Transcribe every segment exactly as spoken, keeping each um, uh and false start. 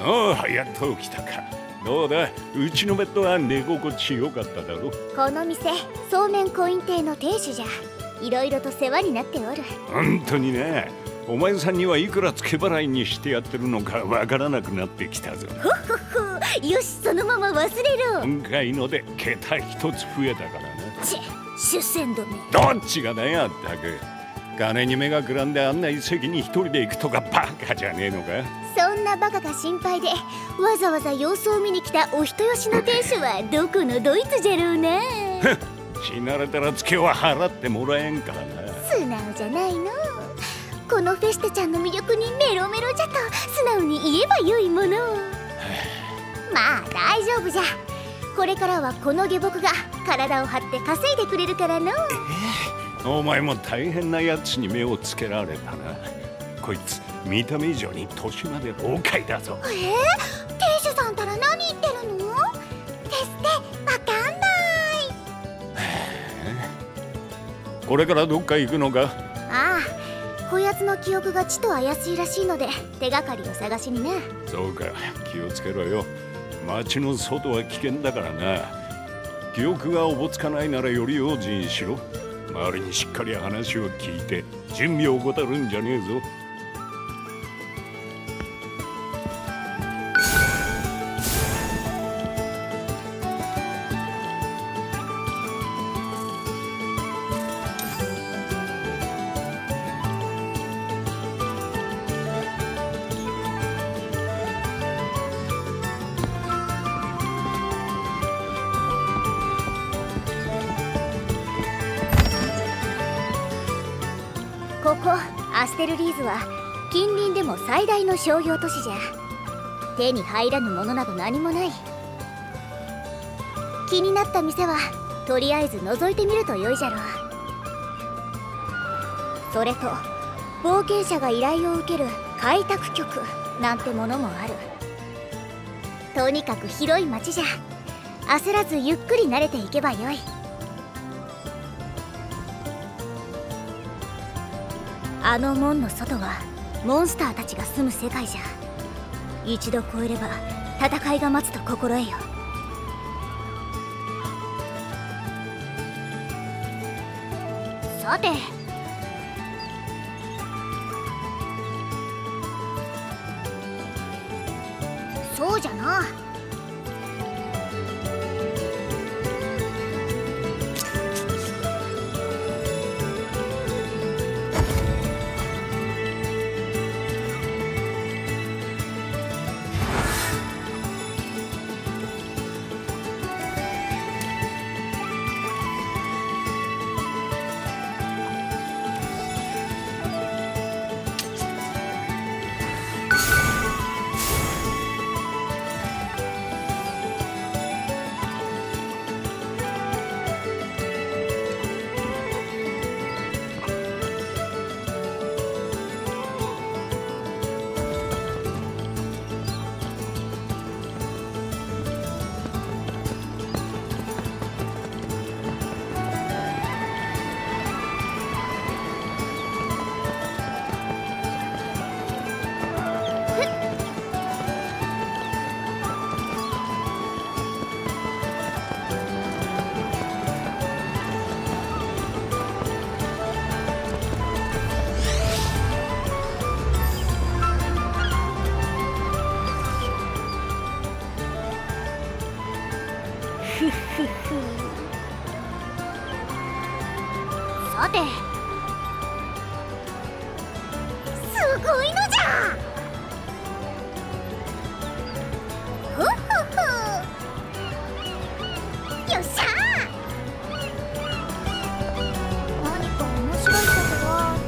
ああ、やっと来たか。どうだ、うちのベッドは寝心地よかっただろ。 この店、そうめんコイン亭の店主じゃ。いろいろと世話になっておる。 本当にね。お前さんにはいくら付け払いにしてやってるのかわからなくなってきたぞ。 ほほほ、よし、そのまま忘れろ。 今回ので桁一つ増えたからな。 ち、出世どめ。 どっちがだよ、あったく。金に目がくらんであんな一席に一人で行くとかバカじゃねえのか。 そんなバカが心配でわざわざ様子を見に来たお人よしの店主はどこのドイツじゃろうな。 死なれたらツケは払ってもらえんからな。 素直じゃないの。このフェステちゃんの魅力にメロメロじゃと素直に言えばよいもの。まあ大丈夫じゃ。これからはこの下僕が体を張って稼いでくれるからの。 お前も大変なやつに目をつけられたな。こいつ見た目以上に年まで老快だぞ。 えー、店主さんたら何言ってるの？テステわかんない。 これからどっか行くのか？ ああ、こやつの記憶がちと怪しいらしいので手がかりを探しにね。 そうか、気をつけろよ。街の外は危険だからな。記憶がおぼつかないならより用心しろ。周りにしっかり話を聞いて準備を怠るんじゃねえぞ。 ここアステルリーズは近隣でも最大の商業都市じゃ。手に入らぬものなど何もない。気になった店はとりあえず覗いてみるとよいじゃろう。それと冒険者が依頼を受ける開拓局なんてものもある。とにかく広い町じゃ。焦らずゆっくり慣れていけばよい。あの門の外はモンスターたちが住む世界じゃ。一度越えれば戦いが待つと心得よ。さて、そうじゃな。さて、すごいのじゃ。ふっふっふ。よっしゃー。何か面白いことは。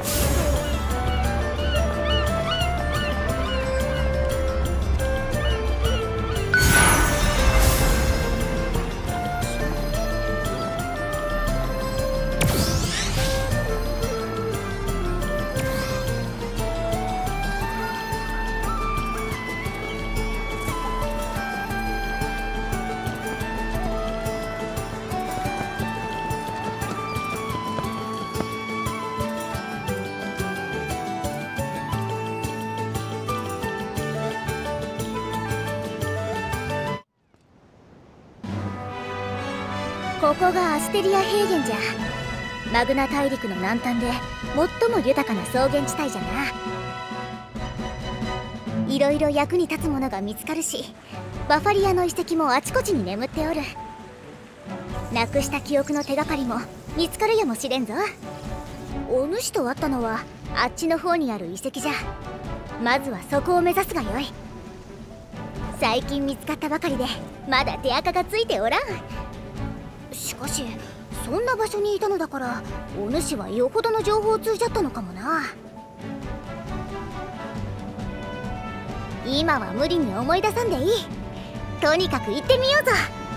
ここがアステリア平原じゃ。マグナ大陸の南端で最も豊かな草原地帯じゃな。いろいろ役に立つものが見つかるし、バファリアの遺跡もあちこちに眠っておる。なくした記憶の手がかりも見つかるやもしれんぞ。お主と会ったのはあっちの方にある遺跡じゃ。まずはそこを目指すがよい。最近見つかったばかりでまだ手垢がついておらん。しかしそんな場所にいたのだからお主はよほどの情報通じゃったのかもな。今は無理に思い出さんでいい。とにかく行ってみようぞ。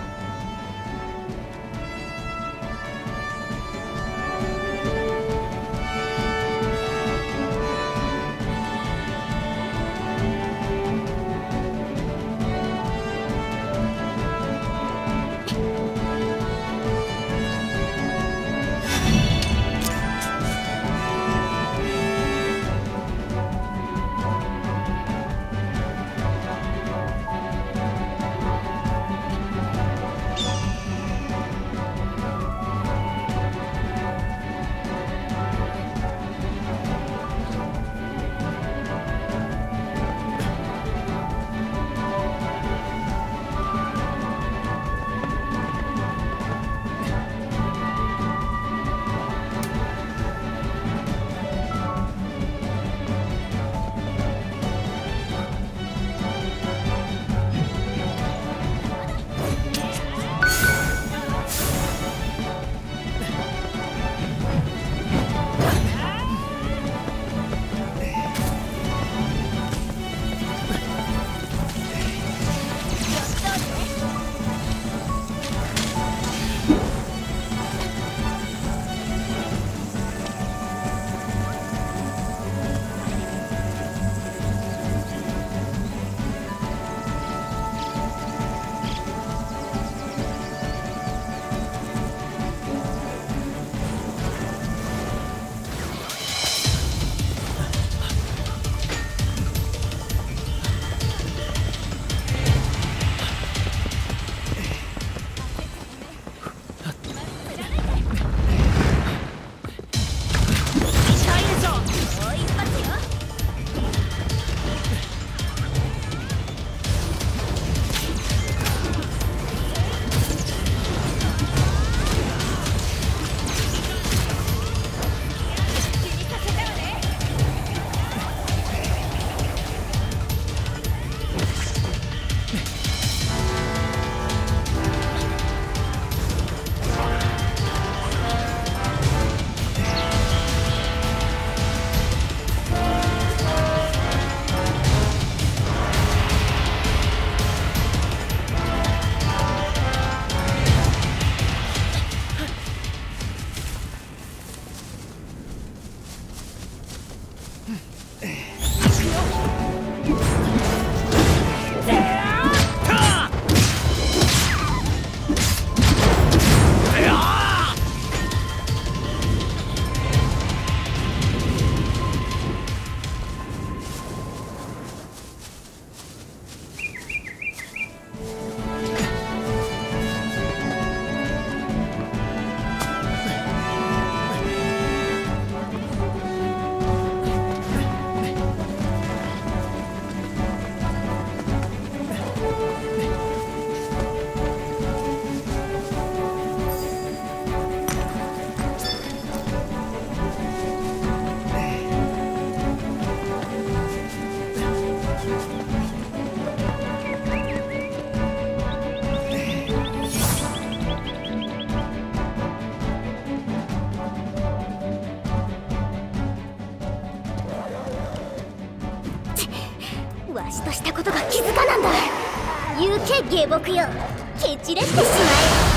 わしとしたことが気づかなんだ。行け下僕よ、蹴散れてしまえ。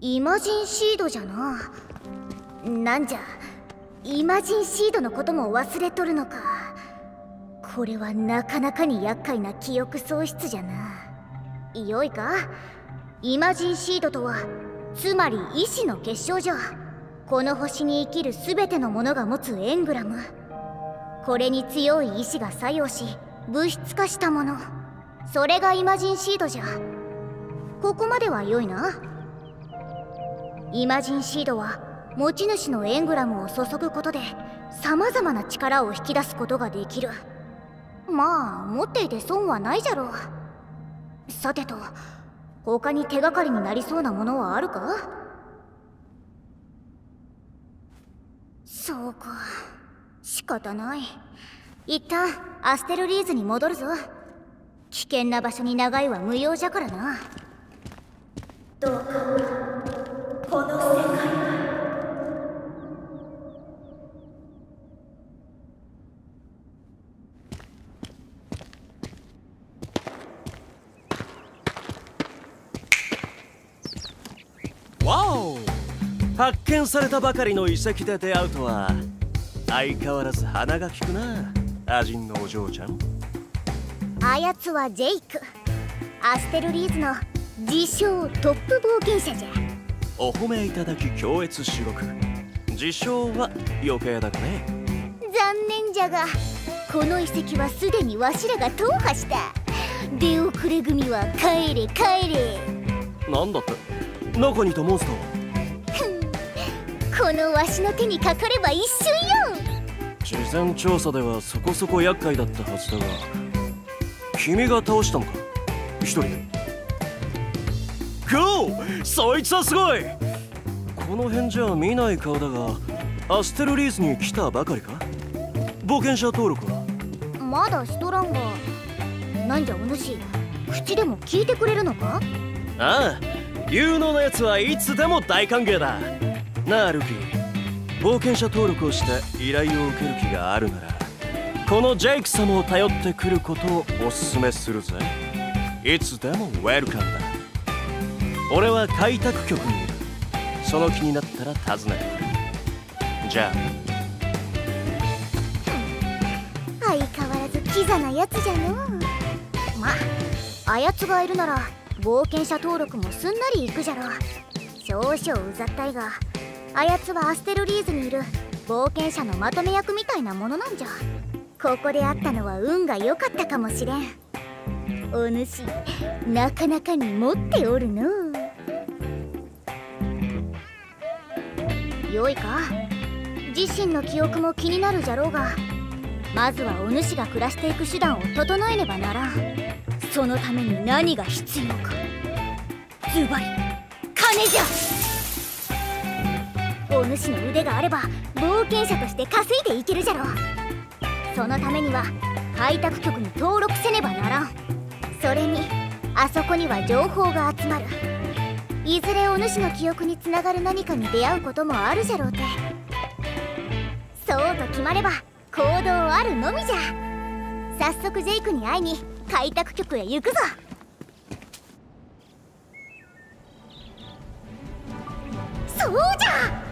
イマジンシードじゃな。なんじゃ、イマジンシードのことも忘れとるのか。これはなかなかに厄介な記憶喪失じゃな。よいか、イマジンシードとはつまり意志の結晶じゃ。この星に生きるすべてのものが持つエングラム。これに強い意志が作用し物質化したもの、それがイマジンシードじゃ。ここまでは良いな。イマジンシードは持ち主のエングラムを注ぐことでさまざまな力を引き出すことができる。まあ持っていて損はないじゃろう。さてと、他に手がかりになりそうなものはあるか？そうか、仕方ない。一旦アステルリーズに戻るぞ。危険な場所に長居は無用じゃからな。どうかこの世界わお、発見されたばかりの遺跡で出会うとは相変わらず鼻が利くな、アジンのお嬢ちゃん。 あやつはジェイク、アステルリーズの自称トップ冒険者じゃ。 お褒めいただき強越至極。自称は余計だがね。 残念じゃが、この遺跡はすでにわしらが踏破した。出遅れ組は帰れ帰れ。 なんだって、中にいたモンスターはこのわしの手にかかれば一瞬よ。 事前調査ではそこそこ厄介だったはずだが、君が倒したのか、一人で。ゴー、そいつはすごい。この辺じゃ見ない顔だが、アステルリーズに来たばかりか？冒険者登録はまだしとらんが。なんじゃお主、口でも聞いてくれるのか？ ああ、有能なやつはいつでも大歓迎だ。なあルキー、冒険者登録をして依頼を受ける気があるなら、このジェイク様を頼ってくることをおすすめするぜ。いつでもウェルカムだ。俺は開拓局にいる。その気になったら訪ねてくる。じゃあ。 相変わらずキザなやつじゃのう。まあ、あやつがいるなら冒険者登録もすんなりいくじゃろ。少々うざったいが、あやつはアステルリーズにいる冒険者のまとめ役みたいなものなんじゃ。ここで会ったのは運が良かったかもしれん。お主、なかなかに持っておるのう。よいか、自身の記憶も気になるじゃろうが、まずはお主が暮らしていく手段を整えねばならん。そのために何が必要か、ズバリ金じゃ。お主の腕があれば冒険者として稼いでいけるじゃろ。そのためには開拓局に登録せねばならん。それにあそこには情報が集まる。いずれお主の記憶につながる何かに出会うこともあるじゃろうて。そうと決まれば行動あるのみじゃ。早速ジェイクに会いに開拓局へ行くぞ。そうじゃ。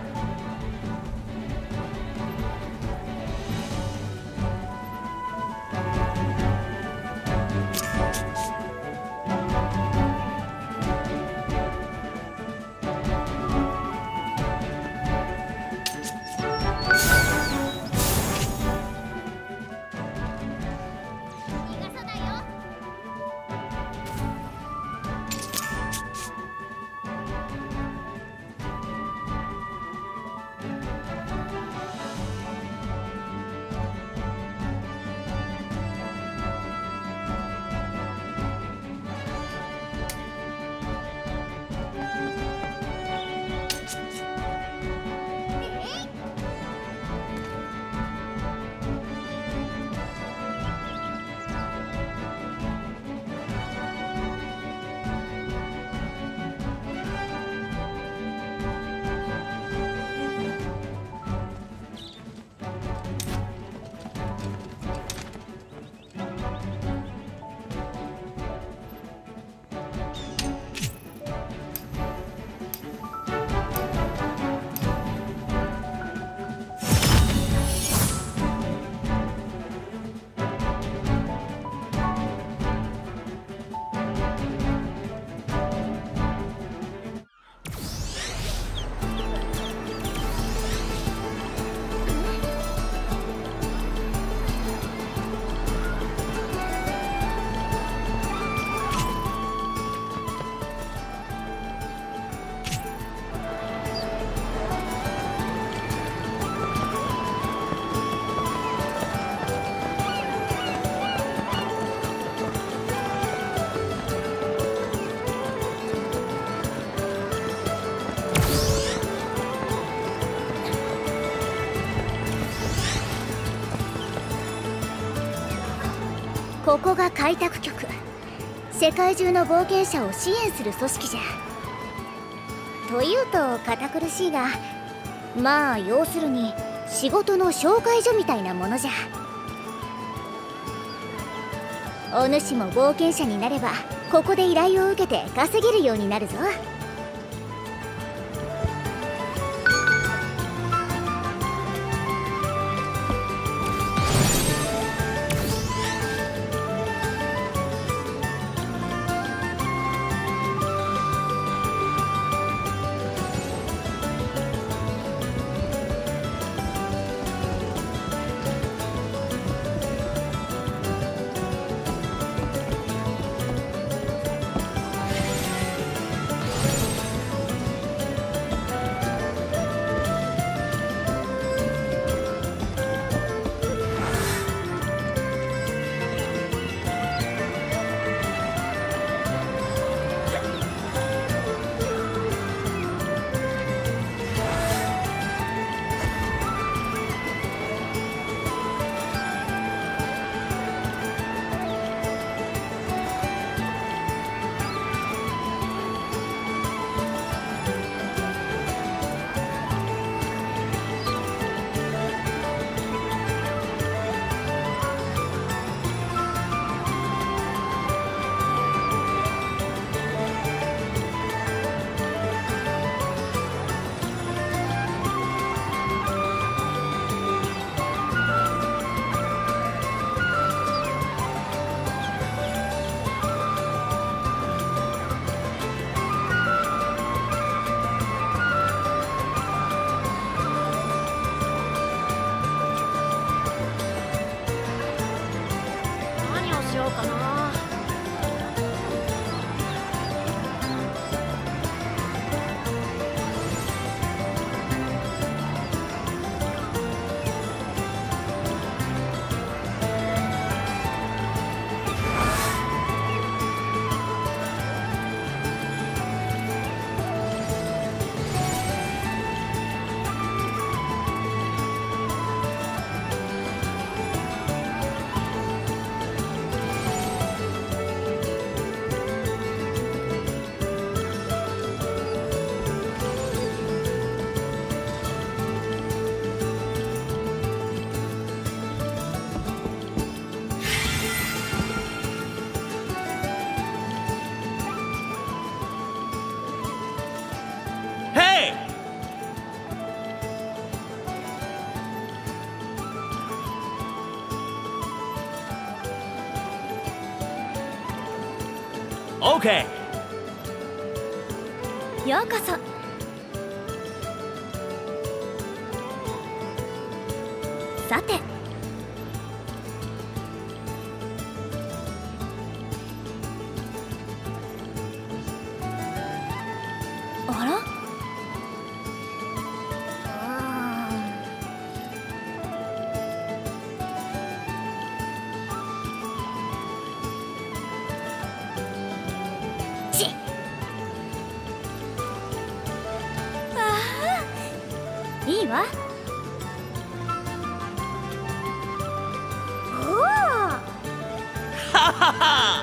ここが開拓局。世界中の冒険者を支援する組織じゃ。というと堅苦しいが、まあ要するに仕事の紹介所みたいなものじゃ。お主も冒険者になればここで依頼を受けて稼げるようになるぞ。 オーケー。ようこそ。さて、あら？いいわ。おお。ははは。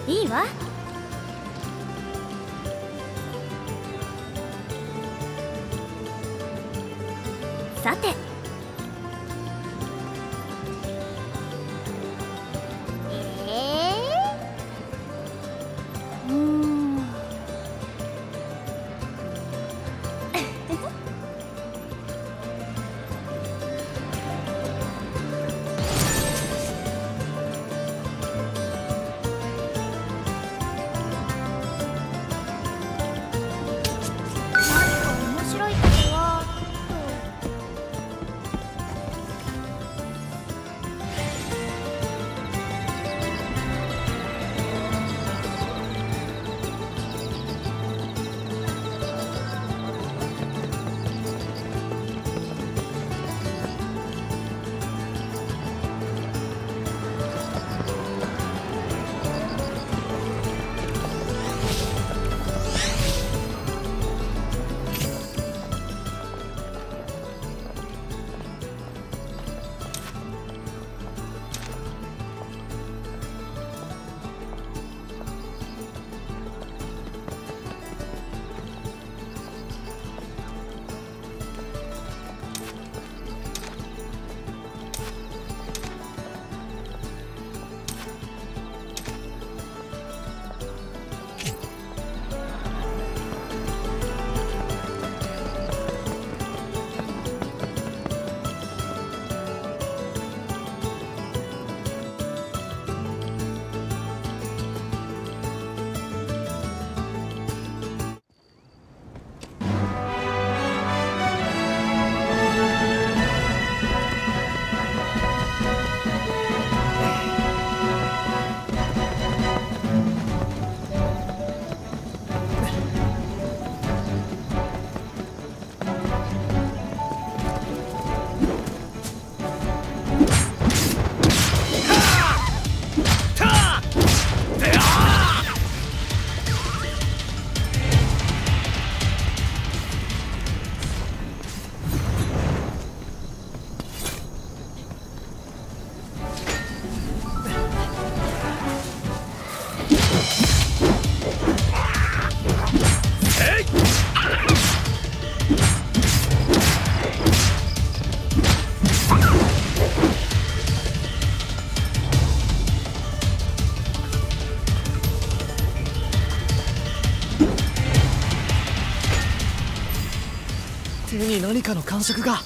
いいわ。さて、えー、うーん面白いことは手に何かの感触が。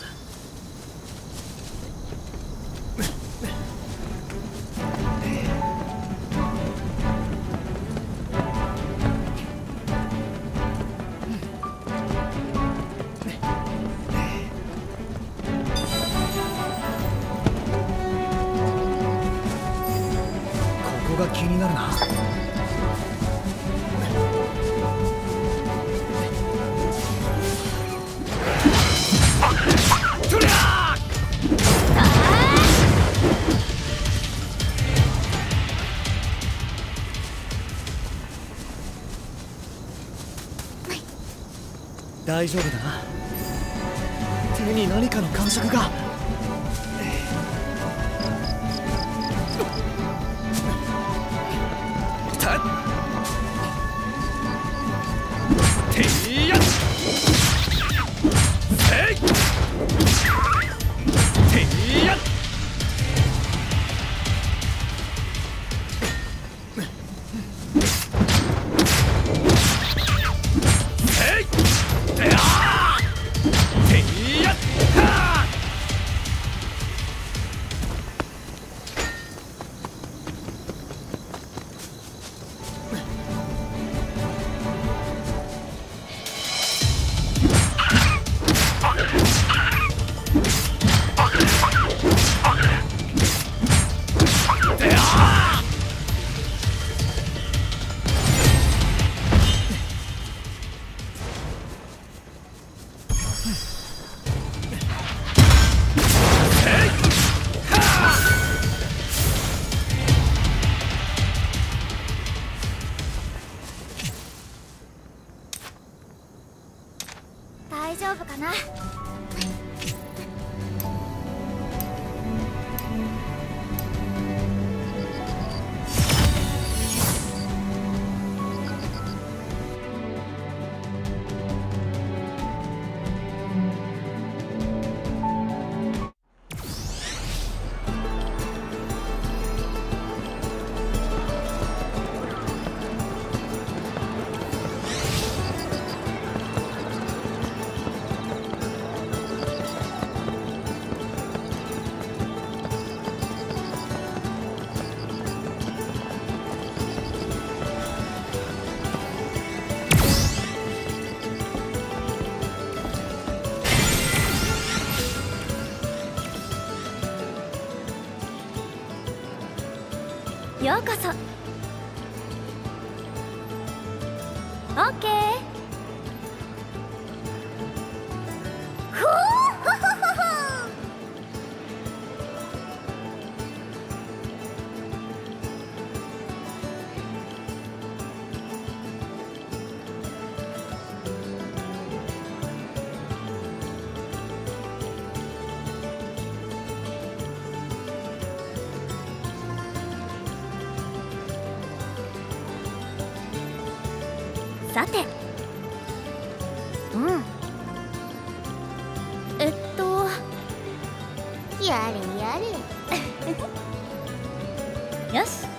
ここが気になるな。大丈夫だな。手に何かの感触が。たていやせいていや大丈夫かな。 ようこそ。オッケー。ふうほほほほ。さて、うんえっとやれやれよし。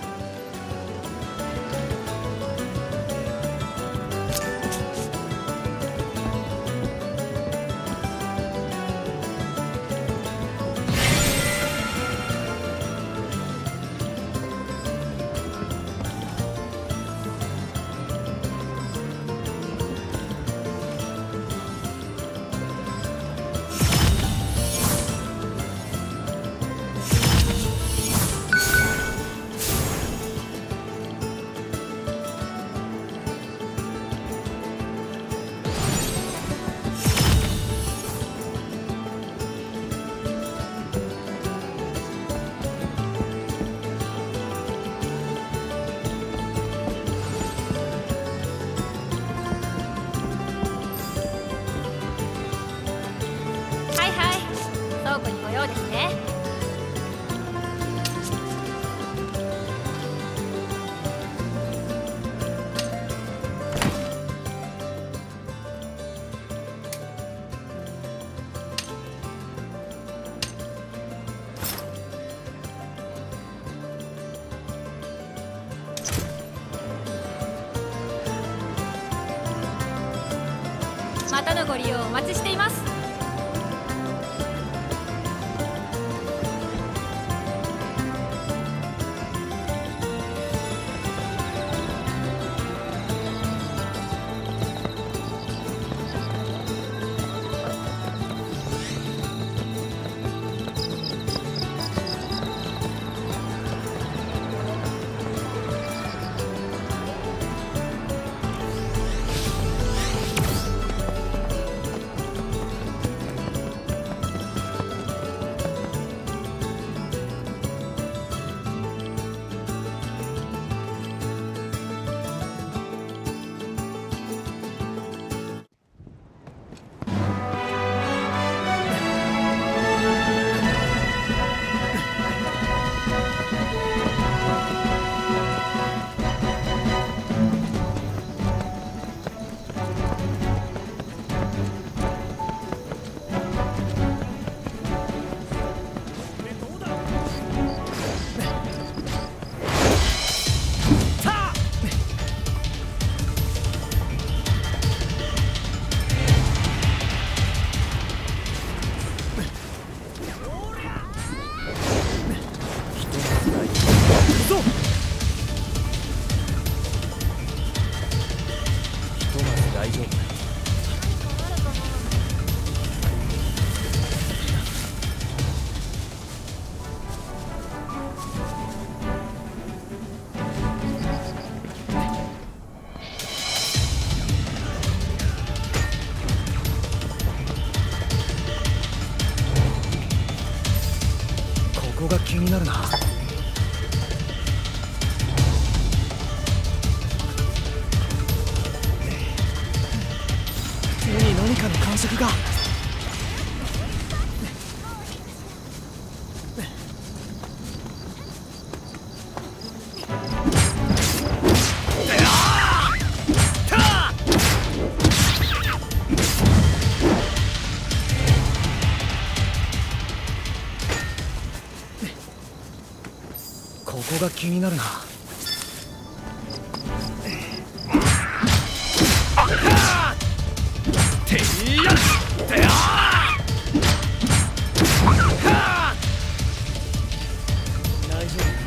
またのご利用お待ちしています。 ここが気になるな。次に何かの感触が。ここが気になるな。ていやてあ大丈夫。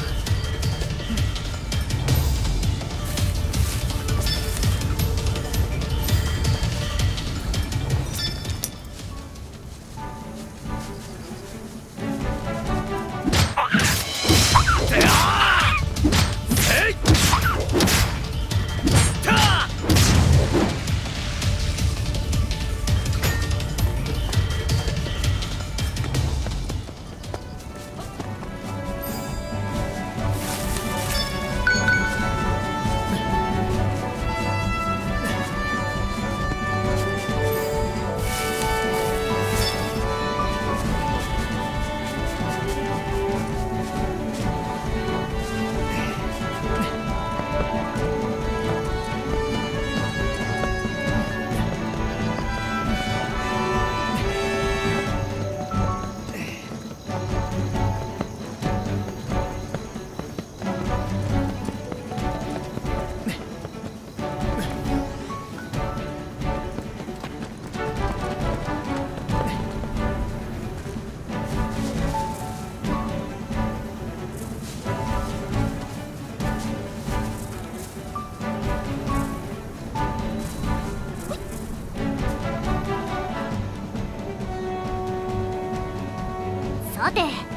て。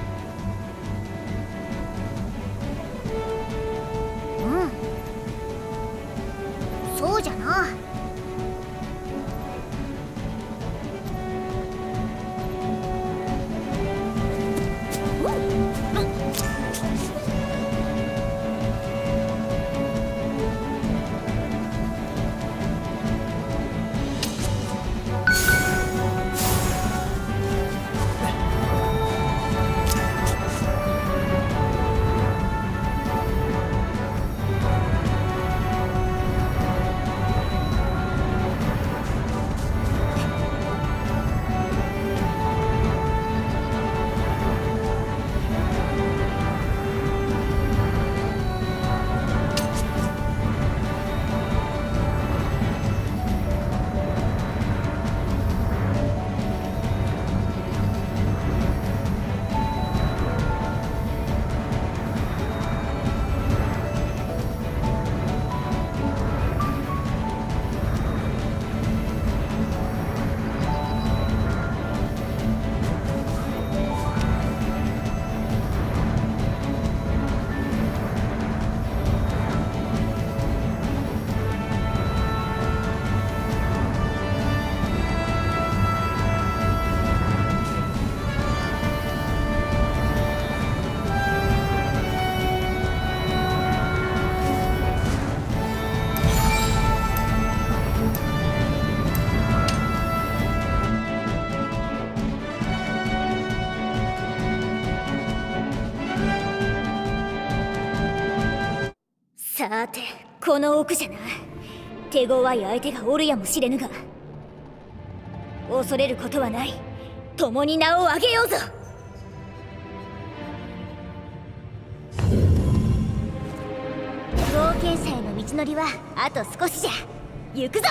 うんそうじゃな。さてこの奥じゃな。手強い相手がおるやもしれぬが、恐れることはない。共に名を上げようぞ。冒険者への道のりはあと少しじゃ。行くぞ。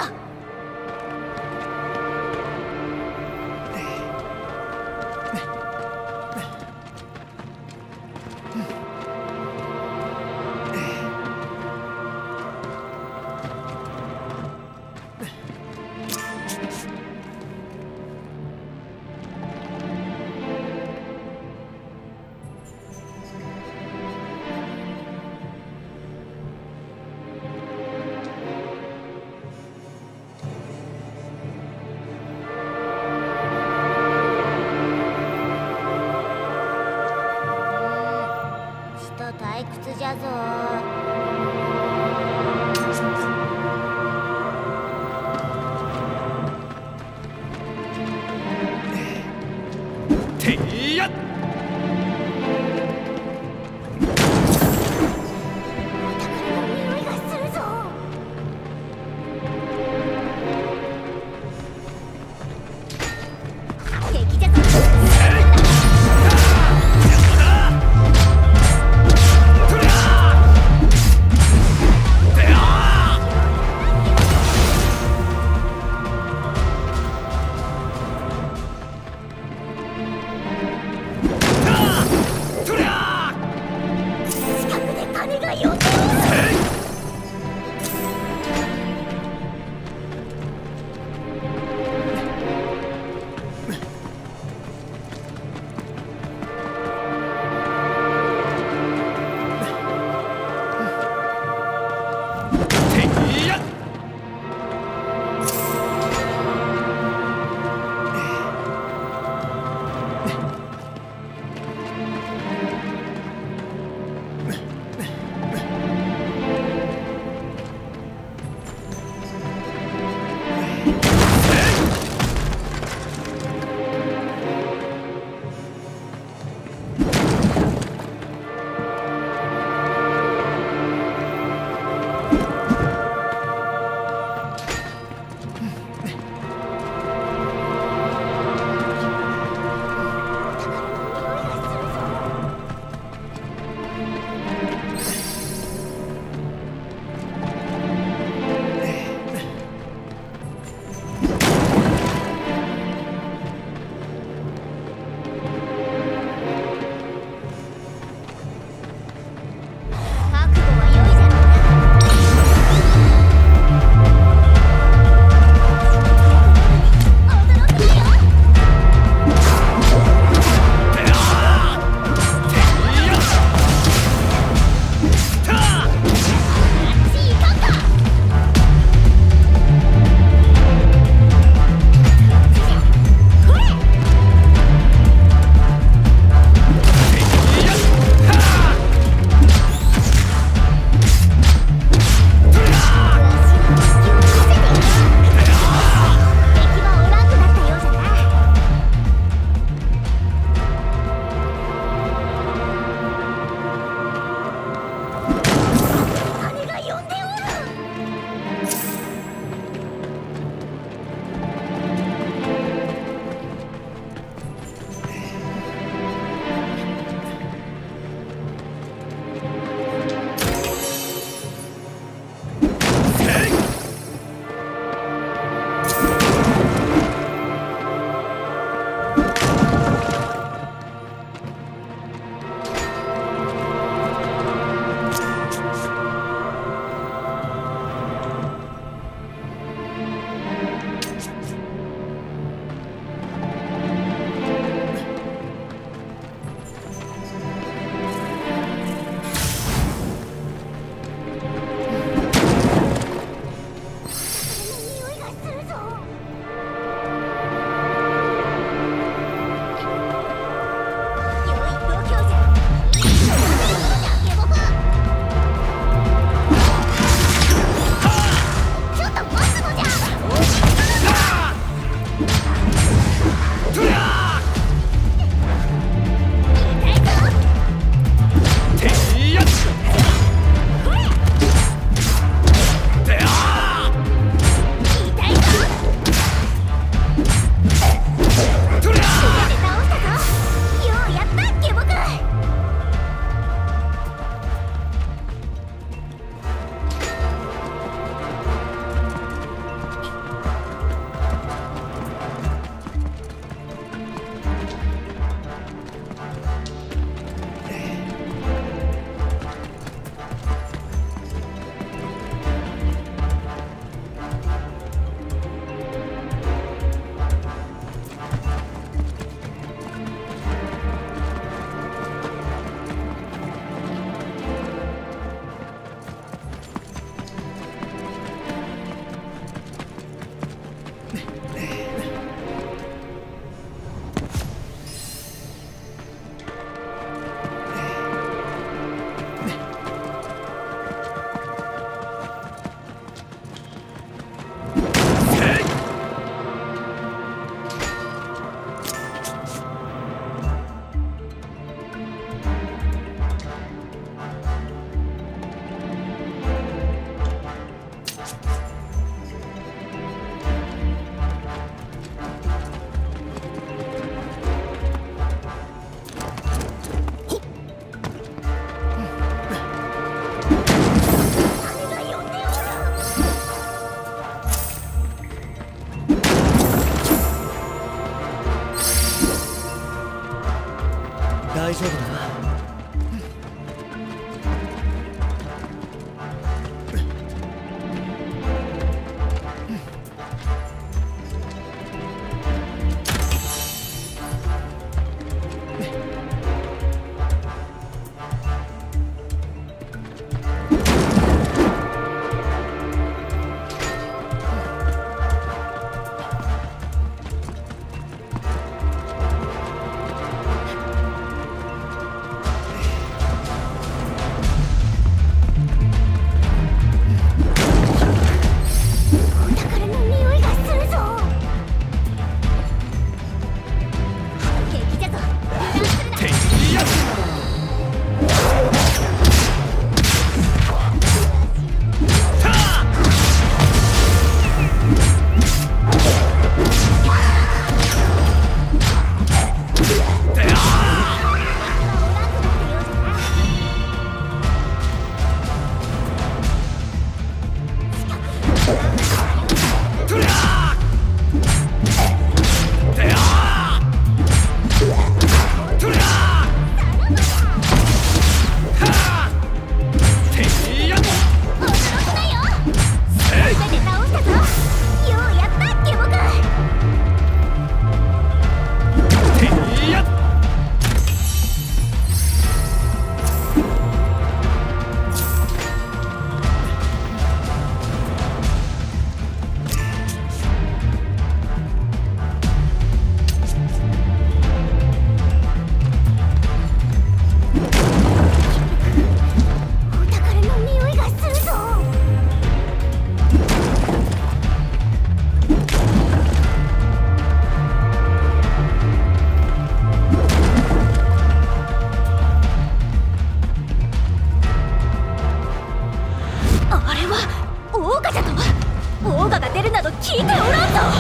とオーガが出るなど聞いておらんぞ。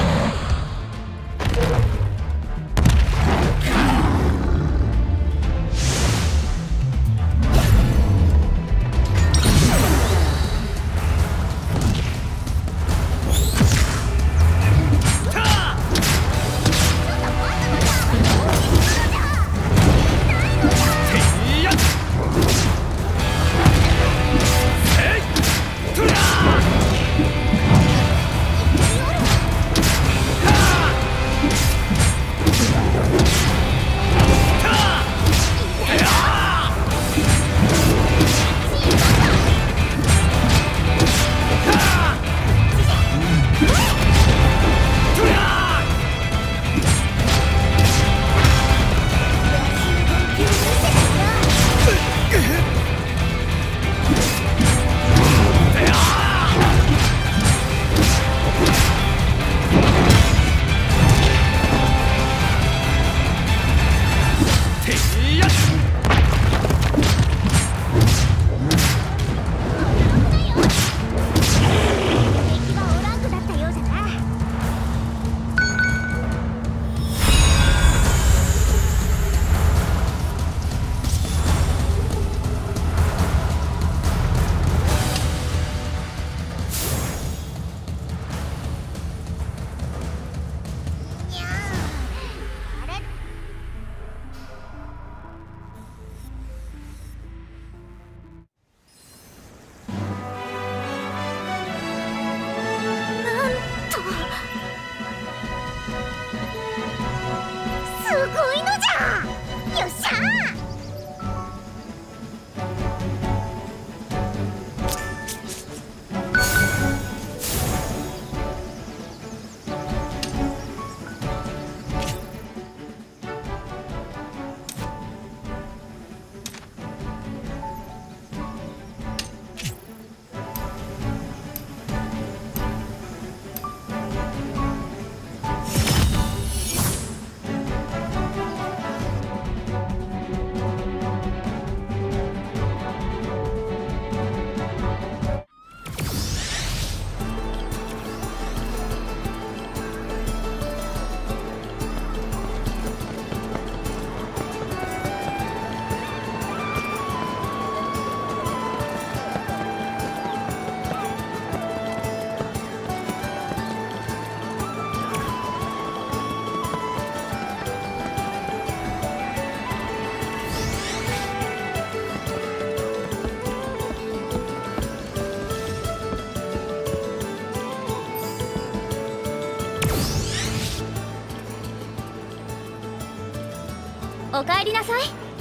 おかえりなさい。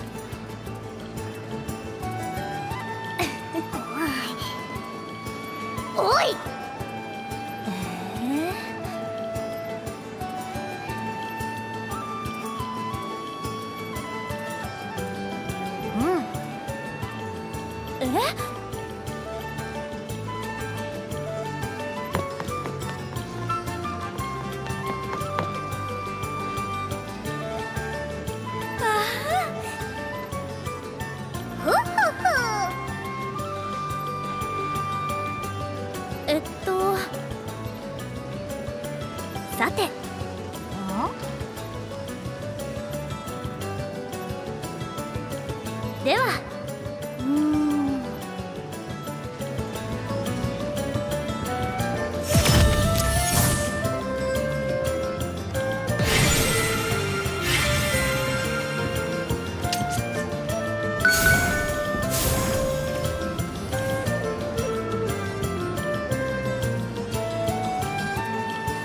おい、えー、うんええっとさて